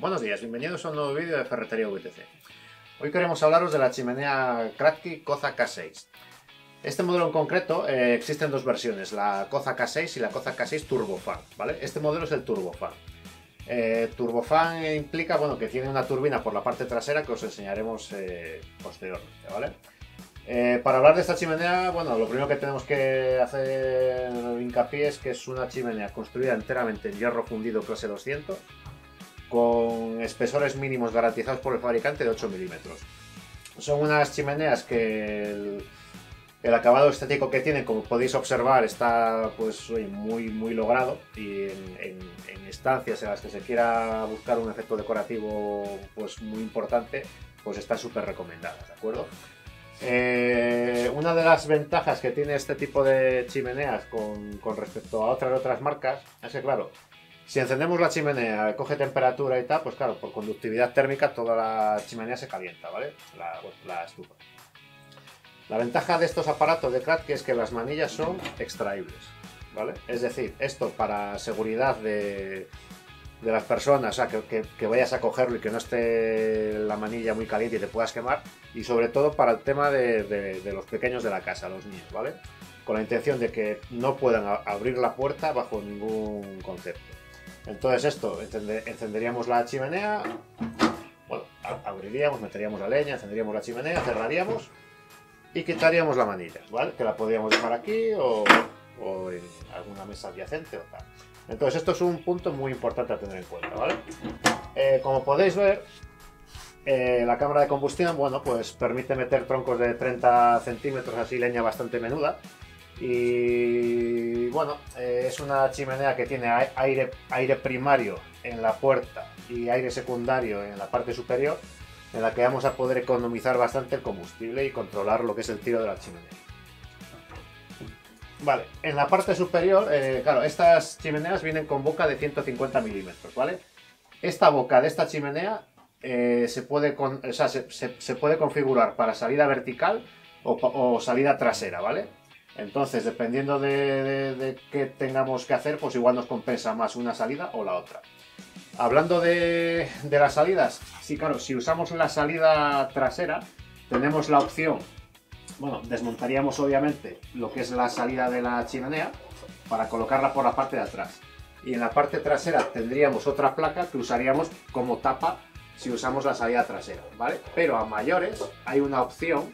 Buenos días, bienvenidos a un nuevo vídeo de Ferretería VTC. Hoy queremos hablaros de la chimenea Kratky Koza K6. Este modelo en concreto existen dos versiones, la Koza K6 y la Koza K6 Turbofan, ¿vale? Este modelo es el Turbofan. Turbofan implica, bueno, que tiene una turbina por la parte trasera que os enseñaremos posteriormente, ¿vale? Para hablar de esta chimenea, bueno, lo primero que tenemos que hacer hincapié es que es una chimenea construida enteramente en hierro fundido clase 200 con espesores mínimos garantizados por el fabricante de 8 milímetros. Son unas chimeneas que el acabado estético que tienen, como podéis observar, está pues muy logrado, y en estancias en las que se quiera buscar un efecto decorativo pues muy importante, pues están súper recomendadas, ¿de acuerdo? Una de las ventajas que tiene este tipo de chimeneas con respecto a otras marcas es que, claro, si encendemos la chimenea, coge temperatura y tal, pues claro, por conductividad térmica toda la chimenea se calienta, ¿vale? La estufa. La ventaja de estos aparatos de Kratky es que las manillas son extraíbles, ¿vale? Es decir, esto para seguridad de las personas, o sea, que vayas a cogerlo y que no esté la manilla muy caliente y te puedas quemar, y sobre todo para el tema de los pequeños de la casa, los niños, ¿vale? Con la intención de que no puedan abrir la puerta bajo ningún concepto. Entonces esto, encenderíamos la chimenea, bueno, abriríamos, meteríamos la leña, encenderíamos la chimenea, cerraríamos y quitaríamos la manilla, ¿vale? Que la podríamos dejar aquí o en alguna mesa adyacente o tal. Entonces esto es un punto muy importante a tener en cuenta, ¿vale? Como podéis ver, la cámara de combustión, bueno, pues permite meter troncos de 30 centímetros, así leña bastante menuda. Y bueno, es una chimenea que tiene aire primario en la puerta y aire secundario en la parte superior, en la que vamos a poder economizar bastante el combustible y controlar lo que es el tiro de la chimenea. Vale, en la parte superior, claro, estas chimeneas vienen con boca de 150 milímetros, ¿vale? Esta boca de esta chimenea se puede configurar para salida vertical o salida trasera, ¿vale? Entonces, dependiendo de qué tengamos que hacer, pues igual nos compensa más una salida o la otra. Hablando de las salidas, sí, claro, si usamos la salida trasera, tenemos la opción, bueno, desmontaríamos obviamente lo que es la salida de la chimenea para colocarla por la parte de atrás. Y en la parte trasera tendríamos otra placa que usaríamos como tapa si usamos la salida trasera, ¿vale? Pero a mayores hay una opción.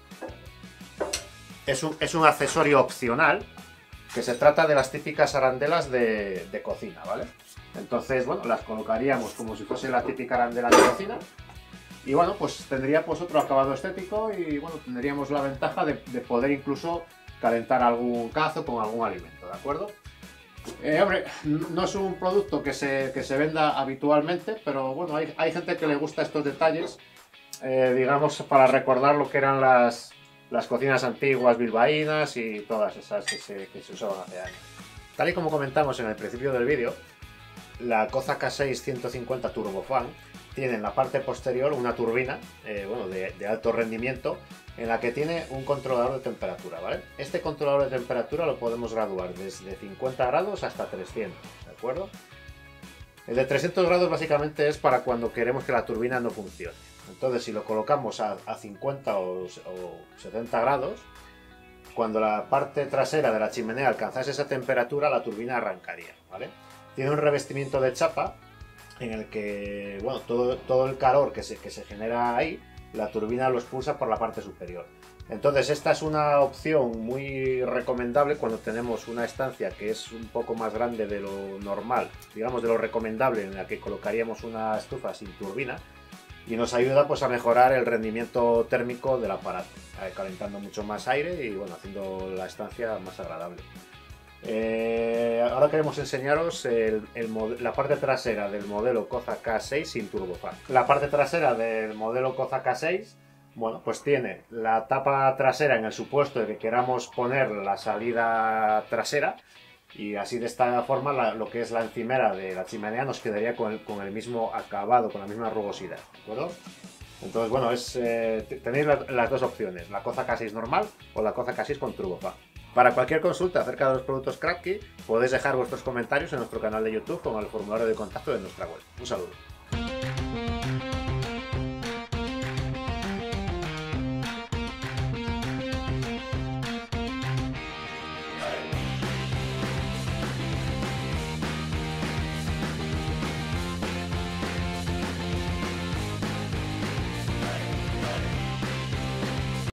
Es un accesorio opcional, que se trata de las típicas arandelas de cocina, ¿vale? Entonces, bueno, las colocaríamos como si fuese la típica arandela de cocina y, bueno, pues tendría pues otro acabado estético y, bueno, tendríamos la ventaja de poder incluso calentar algún cazo con algún alimento, ¿de acuerdo? Hombre, no es un producto que se venda habitualmente, pero, bueno, hay gente que le gusta estos detalles, digamos, para recordar lo que eran las cocinas antiguas bilbaínas y todas esas que se usaban hace años. Tal y como comentamos en el principio del vídeo, la Koza K6 150 Turbofan tiene en la parte posterior una turbina bueno, de alto rendimiento, en la que tiene un controlador de temperatura, ¿vale? Este controlador de temperatura lo podemos graduar desde 50 grados hasta 300, ¿de acuerdo? El de 300 grados básicamente es para cuando queremos que la turbina no funcione. Entonces, si lo colocamos a 50 o 70 grados, cuando la parte trasera de la chimenea alcanzase esa temperatura, la turbina arrancaría, ¿vale? Tiene un revestimiento de chapa en el que, bueno, todo el calor que se genera ahí, la turbina lo expulsa por la parte superior. Entonces, esta es una opción muy recomendable cuando tenemos una estancia que es un poco más grande de lo normal, digamos de lo recomendable, en la que colocaríamos una estufa sin turbina. Y nos ayuda pues a mejorar el rendimiento térmico del aparato, calentando mucho más aire y, bueno, haciendo la estancia más agradable. Ahora queremos enseñaros la parte trasera del modelo Koza K6 sin turbofan. La parte trasera del modelo Koza K6, bueno, pues tiene la tapa trasera en el supuesto de que queramos poner la salida trasera. Y así, de esta forma, lo que es la encimera de la chimenea nos quedaría con el mismo acabado, con la misma rugosidad, ¿de acuerdo? Entonces, bueno, tenéis las dos opciones, la Koza K6 normal o la Koza K6 con turbofan. Para cualquier consulta acerca de los productos Kratky, podéis dejar vuestros comentarios en nuestro canal de YouTube o en el formulario de contacto de nuestra web. Un saludo.